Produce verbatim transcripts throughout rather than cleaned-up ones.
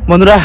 বন্ধুরা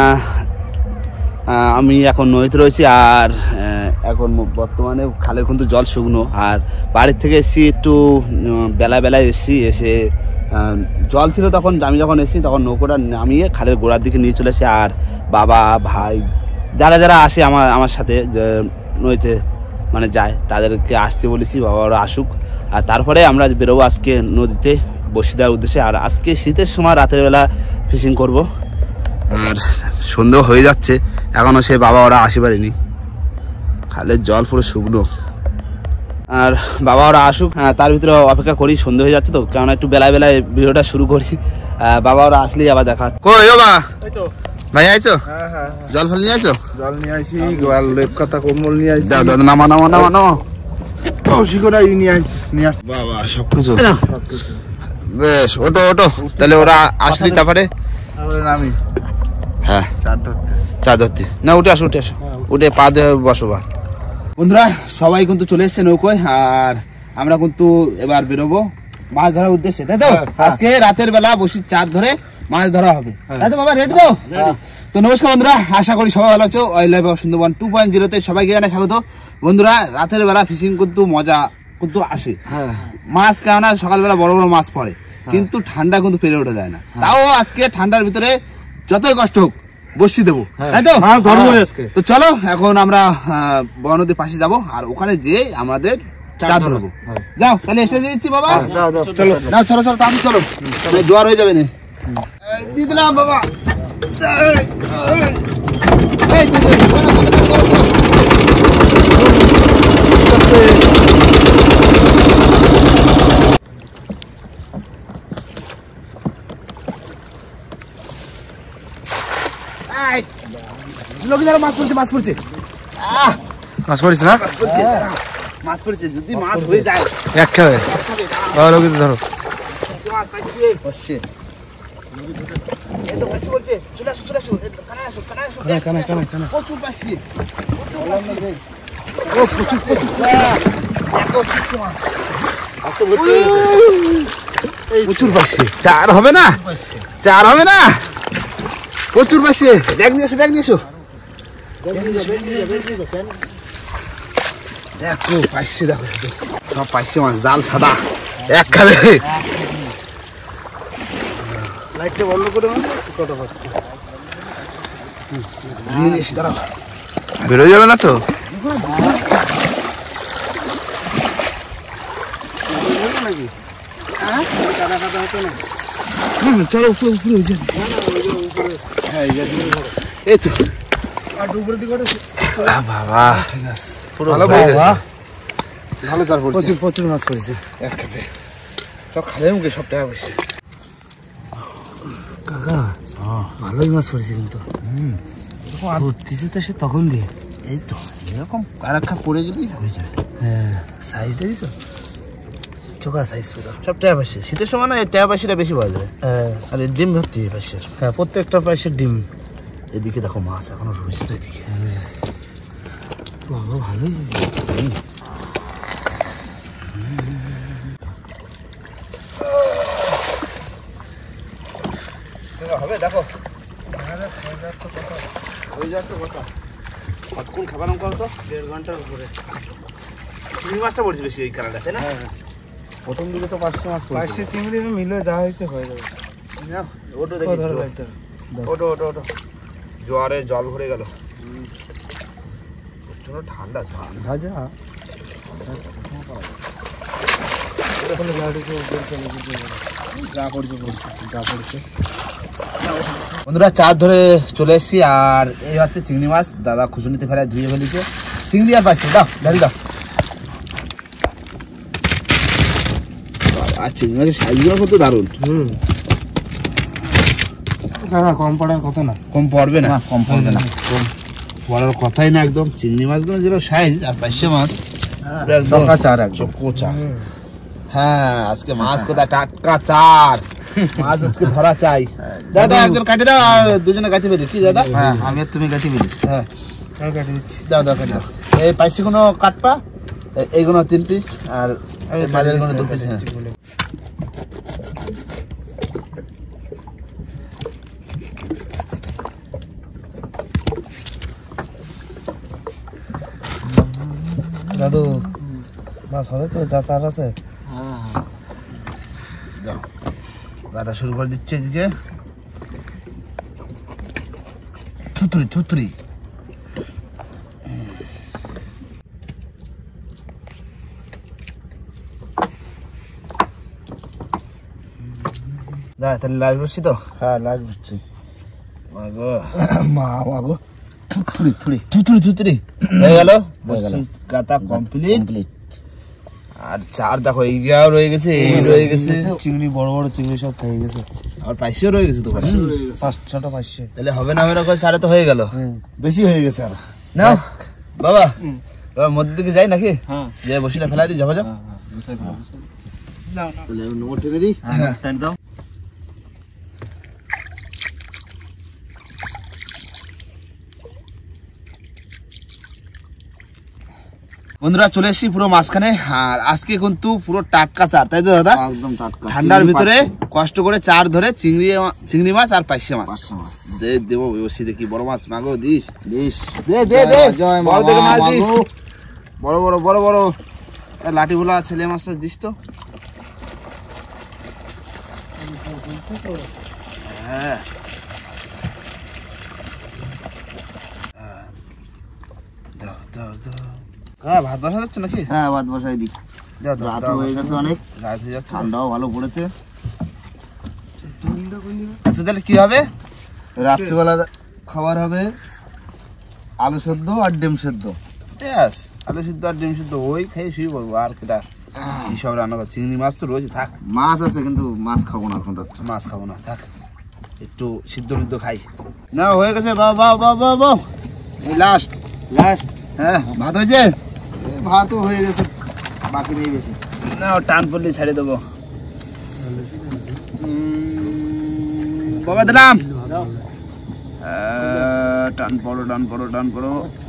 আমি এখন নদীতে রয়েছি আর এখন বর্তমানে খালের কিন্তু জল শুকনো আর বাড়ির থেকে এসেছি একটু বেলা বেলায় এসেছি এসে জল ছিল তখন আমি যখন এসেছি তখন নৌকোটা নামিয়ে খালের গোড়ার দিকে নিয়ে চলে এসে আর বাবা ভাই যারা যারা আসে আমার আমার সাথে নদীতে মানে যায় তাদেরকে আসতে বলেছি বাবা ওরা আসুক আর তারপরে আমরা বেরোবো আজকে নদীতে বসি দেওয়ার উদ্দেশ্যে আর আজকে শীতের সময় রাতের বেলা ফিশিং করব আর সন্ধ্যা হয়ে যাচ্ছে এখনও সে বাবা ওরা আসে পারেনি খালের জল পুরো শুকনো আর বাবা ওরা আসুক তার ভিতরে অপেক্ষা করি সন্ধ্যা হয়ে যাচ্ছে তো কেননা একটু বেলায় বেলায় ভিডিওটা শুরু করি বাবা ওরা আসলেই আবার দেখা কই ও বাবা ভাই আইছো জল ফল নিয়ে আইছো জল নিয়ে আইছি গোয়াল লেপ কাটা কম্বল নিয়ে আইছি দাও দাও নামা নামা নামা নামা কৌশি করে নিয়ে আইছি নিয়ে আস বাবা সব কিছু বেশ ওটো ওটো তাহলে ওরা আসলি তারপরে নামি হ্যাঁ চার ধরতে চা ধরতে না উঠে আসো উঠে আসো উঠে পা দিয়ে বসো বা বন্ধুরা সবাই কিন্তু চলে এসছে নৌকোয় আর আমরা কিন্তু এবার বেরোবো মাছ ধরার উদ্দেশ্যে তাই তো আজকে রাতের বেলা বসি চার ধরে মাছ ধরা হবে তাই তো বাবা রেডি তো তো নমস্কার বন্ধুরা আশা করি সবাই ভালো আছো wildlife of Sundarban two point জিরোতে সবাইকে জানাই স্বাগত বন্ধুরা রাতের বেলা ফিশিং কিন্তু মজা কিন্তু আসে মাছ কেননা সকালবেলা বড় বড় মাছ পড়ে কিন্তু ঠান্ডা কিন্তু পেরে ওঠা যায় না তাও আজকে ঠান্ডার ভিতরে যতই কষ্ট হোক বসি দেবো তাই তো তো চলো এখন আমরা বড় নদীর পাশে যাবো আর ওখানে যেয়ে আমাদের চার ধরবো যাও তাহলে এসে দিচ্ছি বাবা চলো নাও চলো চলো তাড়াতাড়ি চলো জোয়ার হয়ে যাবে না দিয়ে দিলাম বাবা মাছ পড়ছে মাছ পড়ছে মাছ পড়ছে না মাছ পড়ছে যদি মাছ হয়ে যায় এক খাবে ধরো ধরো প্রচুর পাচ্ছে চার হবে না চার হবে না প্রচুর পাচ্ছে ব্যাগ নিয়ে এসো ব্যাগ নিয়ে এসো দেখো পাইছে দেখো শুধু সব পাইছে মাছ জাল সাদা এক খাবে লাইটটা বন্ধ করে দাঁড়াও বেরোয় যাবে না তো নাকি চলো উপরে উপরে হয়ে যাবে হ্যাঁ এই তো বাবা ঠিক আছে ভালো ভালো চার পড়ছে প্রচুর প্রচুর মাছ পড়েছে এক খাবে সব খালে মুখে সব টাকা পয়সা কাকা ভালোই মাছ পড়েছে কিন্তু হম ধরতেছে তো সে তখন দিয়ে এই তো এরকম আর একটা পড়ে গেলেই হয়ে যাবে হ্যাঁ সাইজ দেখেছো চোখা সাইজ পুরো সব টাকা পয়সা শীতের সময় না টাকা পয়সাটা বেশি পাওয়া যায় হ্যাঁ আর ডিম ভর্তি এই পাশের হ্যাঁ প্রত্যেকটা পাশের ডিম এদিকে দেখো মাছ এখনো রয়েছে তো এদিকে বাবা ভালোই হয়েছে হবে দেখো হয়ে যাক তো কথা কতক্ষণ খাবার নাম করো তো দেড় ঘন্টার উপরে চিংড়ি মাছটা পড়ছে বেশি এই কারণে তাই না প্রথম দিকে তো পাঁচশো মাছ পড়ছে পাঁচশো চিংড়ি মিলে যা হয়েছে হয়ে যাবে ওটো দেখি ওটো ওটো ওটো জোয়ারে জল ভরে গেল প্রচন্ড ঠান্ডা ভাজা বন্ধুরা চার ধরে চলে এসেছি আর এই হচ্ছে চিংড়ি মাছ দাদা খুচুনিতে ফেলায় ধুয়ে ফেলেছে চিংড়ি আর পাচ্ছি দাও দাঁড়ি দাও আর চিংড়ি মাছের সাইজগুলো কত দারুণ হুম কম পড়ার কথা না কম পড়বে না কম পড়বে না কম পড়ার কথাই না একদম চিংড়ি মাছগুলো যেটা সাইজ আর পাঁচশো মাছ একদম চার একদম কোচা হ্যাঁ আজকে মাছ কোথায় টাটকা চার মাছ আজকে ধরা চাই দাদা একজন কাটে দাও আর দুজনে কাটি ফেলি কি দাদা হ্যাঁ আমি আর তুমি কাটি ফেলি হ্যাঁ কাটি দিচ্ছি দাও দাও কাটি দাও এই পাইছি কোনো কাটপা এইগুলো তিন পিস আর মাঝের কোনো দু পিস হ্যাঁ দাদু মাছ হবে তো, যা চার আছে। যাও গাদা শুরু করে দিচ্ছে এদিকে। থুতুরি থুতুরি যা তাহলে লাইভ করছি তো। হ্যাঁ লাইট বুঝছি। মাগো মা মাগো থুতুরি থুরি থুতুরি থুতুরি হয়ে গেল। গাতা কমপ্লিট। আর চার দেখো এই যাও রয়ে গেছে, এই রয়ে গেছে। চিংড়ি বড় বড় চিংড়ি সব খেয়ে গেছে। আর পাইছেও রয়ে গেছে তো পাঁচ ছটা পাইছে। তাহলে হবে না হবে না করে সাড়ে তো হয়ে গেল, বেশি হয়ে গেছে আর না বাবা। বাবা মধ্যে দিকে যাই নাকি? যে বসিটা ফেলাই দিই যাবো যাও। নোট টেনে দিই। হ্যাঁ দাও। বন্ধুরা চলে এসেছি পুরো মাঝখানে। আর আজকে কিন্তু পুরো টাটকা চার, তাই তো দাদা? একদম টাটকা। ঠান্ডার ভিতরে কষ্ট করে চার ধরে চিংড়ি চিংড়ি মাছ আর পাইসে মাছ দে দেবো। বসি দেখি বড় মাছ মাগো দিস দিস দে দে দে বড় দেখে মাছ দিস, বড় বড় বড় বড় লাঠি ভোলা ছেলে মাছ দিস তো। হ্যাঁ দাও দাও দাও। হ্যাঁ ভাত বসা যাচ্ছে নাকি? হ্যাঁ ভাত বসাই দিই। দাও দাও রাত হয়ে গেছে অনেক, রাত হয়ে যাচ্ছে, ঠান্ডাও ভালো পড়েছে। আচ্ছা তাহলে কি হবে? রাত্রিবেলা খাবার হবে আলু সেদ্ধ আর ডিম সেদ্ধ। ব্যাস আলু সিদ্ধ আর ডিম সিদ্ধ ওই খেয়ে শুয়ে পড়বো। আর কেটা কি সব রান্না করো? চিংড়ি মাছ তো রয়েছে, থাক। মাছ আছে কিন্তু মাছ খাবো না এখন রাত্রে। মাছ খাবো না, থাক একটু সিদ্ধ মিদ্ধ খাই। না হয়ে গেছে বাবা বাবা বাবা বাবা। এই লাস্ট লাস্ট। হ্যাঁ ভাত হয়েছে? ভাতও হয়ে গেছে, বাকি নেই বেশি। না টান পড়লে ছেড়ে দেবো। বাবা দিলাম। টান পড়ো টান পড়ো টান পড়ো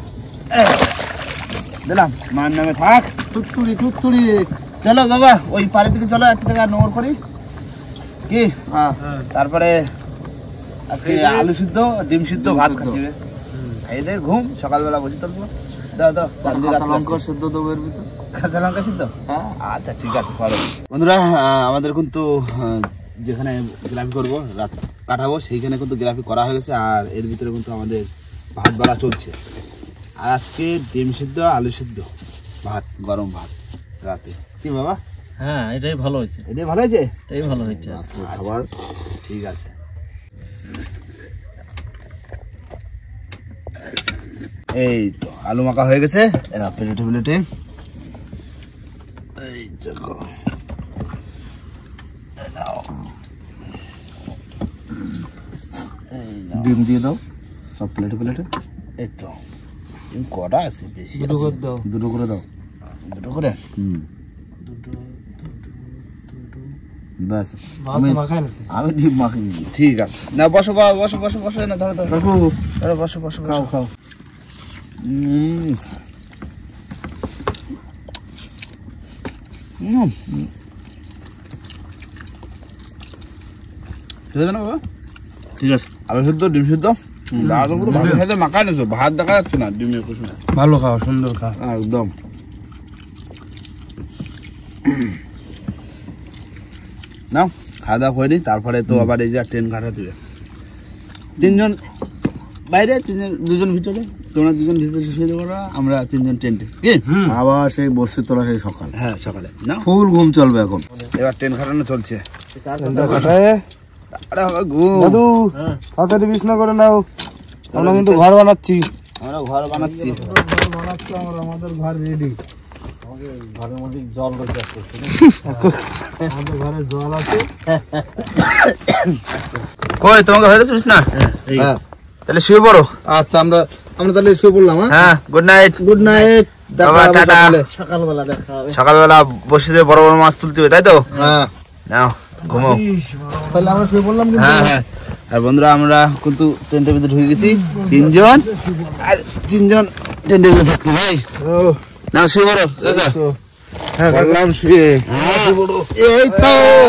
দিলাম। মার নামে থাক। তুত্তুড়ি তুত্তুড়ি। চলো বাবা ওই পাড়ে থেকে চলো, একটা টাকা নোংর করি কি। হ্যাঁ তারপরে আজকে আলু সিদ্ধ ডিম সিদ্ধ ভাত খাচ্ছিবে, খাই দে ঘুম। সকালবেলা বসে থাকবো। দাও দাও কাঁচা লঙ্কা সেদ্ধ দেবো এর ভিতর। কাঁচা লঙ্কা সিদ্ধ? হ্যাঁ আচ্ছা ঠিক আছে করো। বন্ধুরা আমাদের কিন্তু যেখানে গ্রাফি করবো রাত কাটাবো সেইখানে কিন্তু গ্রাফি করা হয়ে গেছে। আর এর ভিতরে কিন্তু আমাদের ভাত বাড়া চলছে। আর আজকে ডিম সিদ্ধ আলু সিদ্ধ ভাত, গরম ভাত রাতে। কি বাবা? হ্যাঁ এটাই ভালো হয়েছে, এটাই ভালো হয়েছে, এটাই ভালো হয়েছে আজকে খাবার। ঠিক আছে এই তো আলু মাখা হয়ে গেছে। এরা প্লেটে প্লেটে এই দেখো। ডিম দিয়ে দাও সব প্লেটে প্লেটে। এই তো ডিম কটা আছে? বেশি দুটো করে দাও। দুটো করে দাও। দুটো করে? হুম দুটো ব্যাস। আমি মাখাই নিছি। আমি ডিম মাখি। ঠিক আছে না বসো বাবা, বসো বসো বসো না ধরো ধরো কাকু ধরো বসো বসো খাও বসো। খাও। হুম হুম ঠিক আছে না বাবা? ঠিক আছে। আলু সিদ্ধ ডিম সিদ্ধ দাদা পুরো ভালো খাইতে মাখাই নিছো, ভাত দেখা যাচ্ছে না ডিমের কুসুম। ভালো খাও, সুন্দর খাও একদম। না খাওয়া দাওয়া করিনি, তারপরে তো আবার এই যে ট্রেন কাটা দিবে। তিনজন বাইরে, তিনজন দুজন ভিতরে। তোমরা দুজন ভিতরে শুয়ে দেবো, আমরা তিনজন টেন্টে। কি আবার সেই বসে তোলা সেই সকাল। হ্যাঁ সকালে না ফুল ঘুম চলবে এখন। এবার ট্রেন কাটানো চলছে। আরে বাবা ঘুম। দাদু তাড়াতাড়ি বিছনা করে নাও, আমরা কিন্তু ঘর বানাচ্ছি। আমরা ঘর বানাচ্ছি। আমাদের ঘর রেডি। ঘরের মধ্যে জল রয়েছে, আমাদের ঘরে জল আছে। কই তোমাকে হয়ে গেছে বিছনা? হ্যাঁ তাহলে শুয়ে পড়ো। আচ্ছা আমরা আমরা তাহলে শুয়ে পড়লাম। হ্যাঁ গুড নাইট। Good night. বাবা টাটা। সকালবেলা দেখা হবে। সকালবেলা বসে যে বড় বড় মাছ তুলতে হবে, তাই তো? হ্যাঁ নাও ঘুমাও। তাহলে আমরা শুয়ে পড়লাম। হ্যাঁ হ্যাঁ। আর বন্ধুরা আমরা কিন্তু টেন্টের ভিতরে ঢুকে গেছি তিনজন, আর তিনজন টেন্টের ভিতরে থাকবো ভাই। না শুয়ে পড়ো কাকা। বললাম শুয়ে। এই তো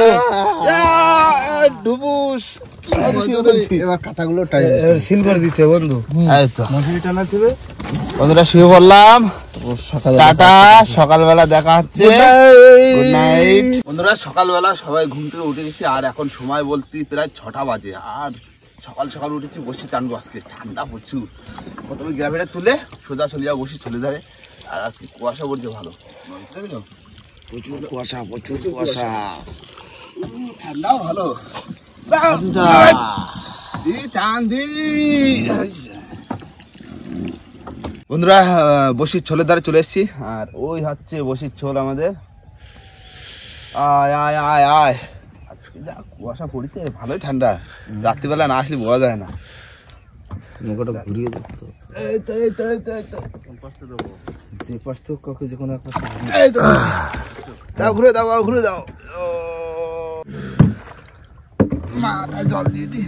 ডুবুস। এবার কাঁথাগুলো সিল করে দিতে বন্ধু। এই তো মশারি টানা ছিল। বন্ধুরা শুয়ে পড়লাম। টাটা, সকালবেলা দেখা হচ্ছে। গুড নাইট বন্ধুরা। সকালবেলা সবাই ঘুম থেকে উঠে গেছি আর এখন সময় বলতে প্রায় ছটা বাজে। আর সকাল সকাল উঠেছি, বসি টানবো। আজকে ঠান্ডা প্রচুর। প্রথমে গ্রাফেটা তুলে সোজা চলে যাবো বসি চলে ধারে। আর আজকে কুয়াশা পড়ছে ভালো, প্রচুর কুয়াশা, প্রচুর কুয়াশা, ঠান্ডাও ভালো। বন্ধুরা বসির ছোলের ধারে চলে এসেছি। আর ওই হচ্ছে বসির ছোল আমাদের। আয় আয় আয় আয়। আজকে যা কুয়াশা পড়েছে, ভালোই ঠান্ডা। রাত্রিবেলা না আসলে বোঝা যায় না। নৌকাটা ঘুরিয়ে দেখতো এই তো এই তো এই তো এই তো যে পাশ তো কাউকে যে কোনো এক পাশ এই তো দাও, ঘুরে দাও, ঘুরে দাও। মাথায় জল দিয়ে দি।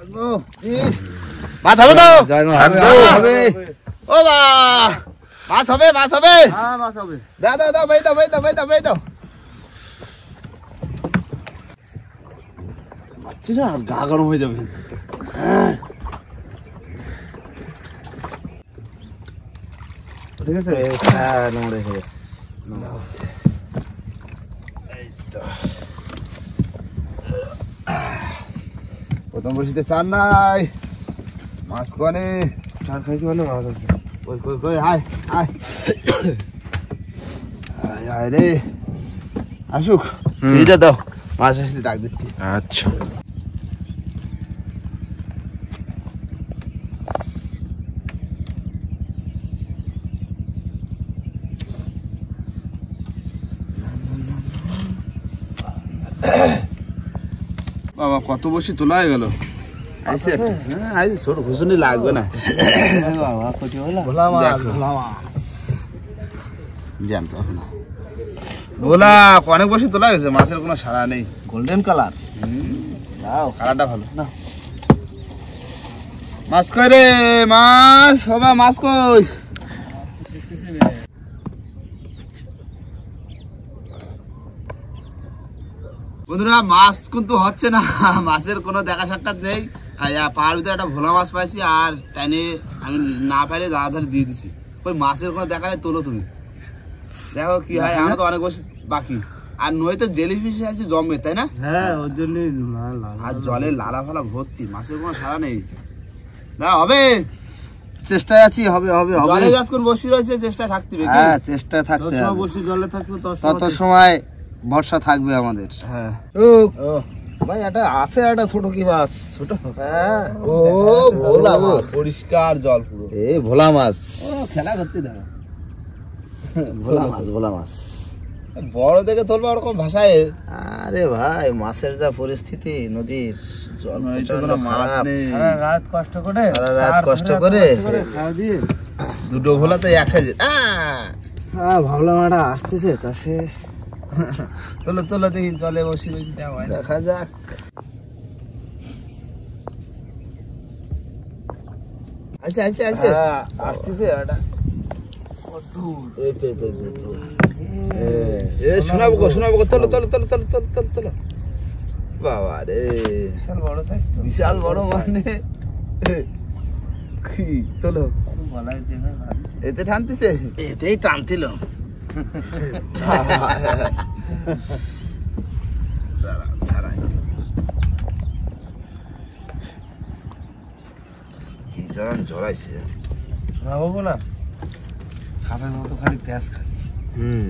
মাছ হবে তো? হবে ও বা মাছ হবে, মাছ হবে। হ্যাঁ মাছ হবে। দাও দাও দাও, ভাই দাও, ভাই দাও, ভাই দাও, ভাই দাও। না গা গরম হয়ে যাবে। ঠিক আছে। হ্যাঁ নোংরা হয়ে গেছে। প্রথম বসিতে চার নাই, মাছ কোয়ানে। চার খাইছি মানে মাছ আছে। কই কই কই, হায় হায় হায় হায় রে। আসুক, এইটা দাও, মাছ আসলে ডাক দিচ্ছি। আচ্ছা বাবা কত বসি তোলা হয়ে গেল। আইসে একটা, হ্যাঁ আইসে, ছোট ঘুষুনি লাগবে না। বাবা কটি হলো? ভোলা মাছ, দেখো। ভোলা মাছ। জানতো না বলা, অনেক বসি তোলা গেছে, মাছের কোনো সারা নেই। Golden colour. দাও, কালারটা ভালো না। মাছ কই রে, মাছ বাবা, মাছ কই? বন্ধুরা মাছ কিন্তু হচ্ছে না, মাছের কোনো দেখা সাক্ষাৎ নেই। পাহাড় ভিতরে একটা ভোলা মাছ পাইছি, আর টাইনে আমি না পাইলে দাদা ধরে দিয়ে দিছি। ওই মাছের কোনো দেখা নেই, তোলো তুমি, দেখো কি হয়। আমার তো অনেক বসে বাকি। আর নইতে জেলি ফিশ আছে জমে, তাই না? হ্যাঁ ওর জন্যই আর জলে লালা ফালা ভর্তি, মাছের কোনো সারা নেই। না হবে, চেষ্টায় আছি, হবে হবে হবে। জলে যতক্ষণ বসি রয়েছে চেষ্টা থাকতে হবে। হ্যাঁ চেষ্টায় থাকতে হবে। বসে জলে থাকবে তত সময় ভরসা থাকবে আমাদের। হ্যাঁ ও ভাই এটা আছে, একটা ছোট কি মাছ? ছোট হ্যাঁ। ও ভোলা মাছ, পরিষ্কার জল পুরো। এই ভোলা মাছ, ও খেলা করতে দাও। ভোলা মাছ, ভোলা মাছ। বড় দেখে তুলবে ওরকম ভাষায়। আরে ভাই মাছের যা পরিস্থিতি নদীর, জল কোনো মাছ নেই। সারা রাত কষ্ট করে, সারা রাত কষ্ট করে খাওয়া দিয়ে দুটো ভোলা তো একসাথে। হ্যাঁ ভাবলাম এটা আসতেছে, তা সে তোলো তোলো দেখি, জলে বসি রয়েছি, দেখা যাক। আচ্ছা আচ্ছা আচ্ছা, আসতেছে এটা। এই তো এই তো এই তো। এ শোনাবো গো, শোনাবো গো, তোলো তোলো তোলো তোলো তোলো তোলো তোলো। বাবা রে, বিশাল বড় সাইজ তো। বিশাল বড় মানে কি? তোলো, বলাই যাবে ভাবছি। এতে টানতেছে, এতেই টানছিল। ছাড়াই কি জড়ান জড়াইছে। শোনাবো না, খাবার মতো খালি প্যাঁচ খাই। হুম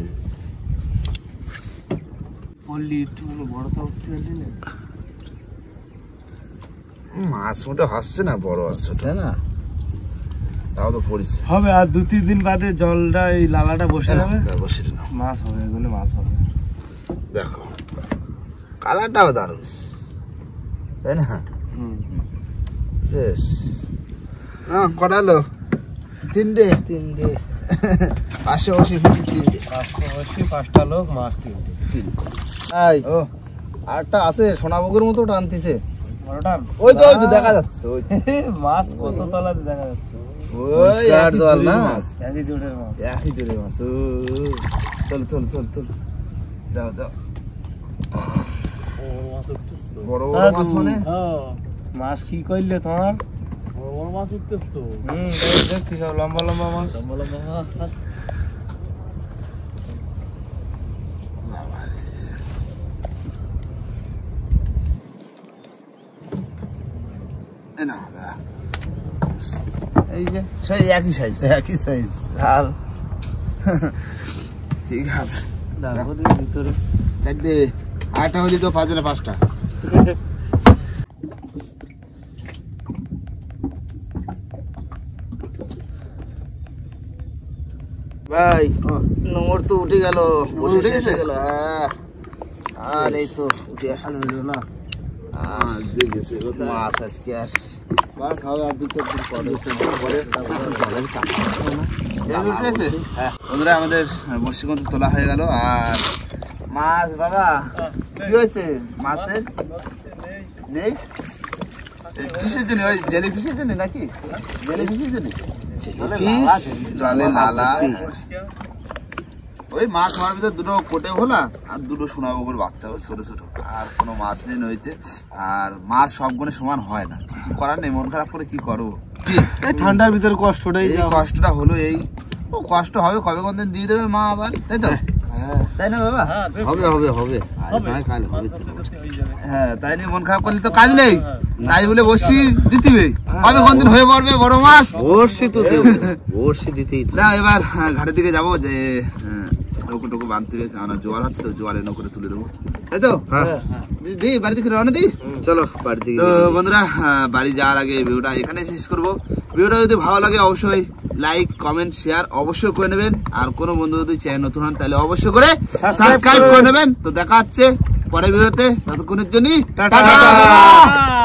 পল্লি একটু বড় তো উঠতে পারলি না। মাছ মোটা হচ্ছে না, বড় হচ্ছে তাই না? তাও তো পড়িছে। হবে আর দু তিন দিন বাদে জলটা এই লালাটা বসে যাবে, বসে না, মাছ হবে, এগুলো মাছ হবে। দেখো কালারটাও দারুণ, তাই না? হুম বেশ। হ্যাঁ কটালো? তিনটে তিনটে পাশে বসে ফেলি, তিনটে পাঁচটা বসে পাঁচটা লোক, মাছ তিনটে। তিনটে এই ও আরটা আছে, সোনাবুকের মতো টানতেছে। বড়টা ওই তো ওই তো দেখা যাচ্ছে তো, ওই মাছ কত তলাতে দেখা যাচ্ছে। ওই পরিষ্কার একই জল জলের না? মাছ, একই জোরের মাছ। একই জোরে মাছ। ও চল চল চল চল, দাও দাও। বড় বড় মাছ মানে মাছ কি কইলে তোমার? বড় মাছ উঠতেছ তো। হুম দেখছি সব লম্বা লম্বা মাছ। লম্বা লম্বা মাছ। এই যে সেই একই সাইজ একই সাইজ লাল ঠিক আছে ভিতরে চারটে আটটা হলি তো পাঁচ জনে পাঁচটা ভাই নোংর তো উঠে গেল উঠে গেছে গেল হ্যাঁ আর এই তো উঠে আসছে না আহ যে গেছে কোথায় মাছ আজকে আর বাস হবে আর দু চার দিন পরে জলের চাপ উঠেছে হ্যাঁ বন্ধুরা আমাদের বড়শি কিন্তু তোলা হয়ে গেল আর মাছ বাবা কি হয়েছে মাছের নেই কিসের জন্য ওই জেলি ফিশের জন্য নাকি জেলি ফিশের জন্য জলে লালা ওই মাছ মারার ভিতরে দুটো কোটে ভোলা আর দুটো সোনা বগর বাচ্চা ছোট ছোট আর কোনো মাছ নেই নইতে আর মাছ সবগুলো সমান হয় না কিছু করার নেই মন খারাপ করে কি করবো এই ঠান্ডার ভিতরে কষ্টটাই এই কষ্টটা হলো এই ও কষ্ট হবে কবে কোন দিন দিয়ে দেবে মা আবার তাই তো তাই না বাবা হবে হবে হবে কাল হবে হ্যাঁ তাই নিয়ে মন খারাপ করলে তো কাজ নেই তাই বলে বসি দিতিবে কবে কোন দিন হয়ে পড়বে বড় মাছ বর্ষি তো দেব বর্ষি দিতেই না এবার ঘাটের দিকে যাবো যে নৌকো টুকু বাঁধতে হবে কারণ জোয়ার হচ্ছে তো জোয়ারে নৌকোটা তুলে দেবো তাই তো দি বাড়ি থেকে রওনা দিই চলো বাড়ি থেকে তো বন্ধুরা বাড়ি যাওয়ার আগে ভিডিওটা এখানে শেষ করবো ভিডিওটা যদি ভালো লাগে অবশ্যই লাইক কমেন্ট শেয়ার অবশ্যই করে নেবেন আর কোনো বন্ধু যদি চ্যানেল নতুন হন তাহলে অবশ্যই করে সাবস্ক্রাইব করে নেবেন তো দেখা হচ্ছে পরের ভিডিওতে ততক্ষণের জন্য টাটা।